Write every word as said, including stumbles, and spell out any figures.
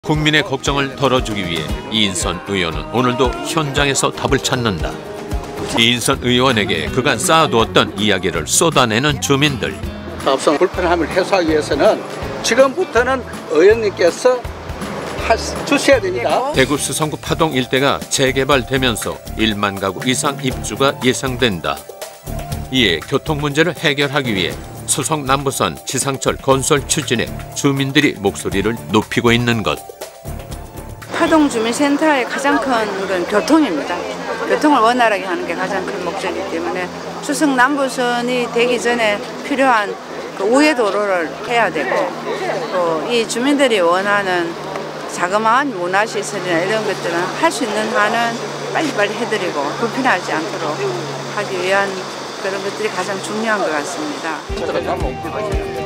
국민의 걱정을 덜어주기 위해 이인선 의원은 오늘도 현장에서 답을 찾는다. 이인선 의원에게 그간 쌓아두었던 이야기를 쏟아내는 주민들. 사업성 불편함을 해소하기 위해서는 지금부터는 의원님께서 주셔야 됩니다. 대구 수성구 파동 일대가 재개발되면서 일만 가구 이상 입주가 예상된다. 이에 교통 문제를 해결하기 위해 수성 남부선 지상철 건설 추진에 주민들이 목소리를 높이고 있는 것. 파동 주민센터의 가장 큰 건 교통입니다. 교통을 원활하게 하는 게 가장 큰 목적이기 때문에 수성 남부선이 되기 전에 필요한 그 우회 도로를 해야 되고, 또 이 주민들이 원하는 자그마한 문화시설이나 이런 것들은 할 수 있는 한은 빨리빨리 해드리고 불편하지 않도록 하기 위한 그런 것들이 가장 중요한 것 같습니다.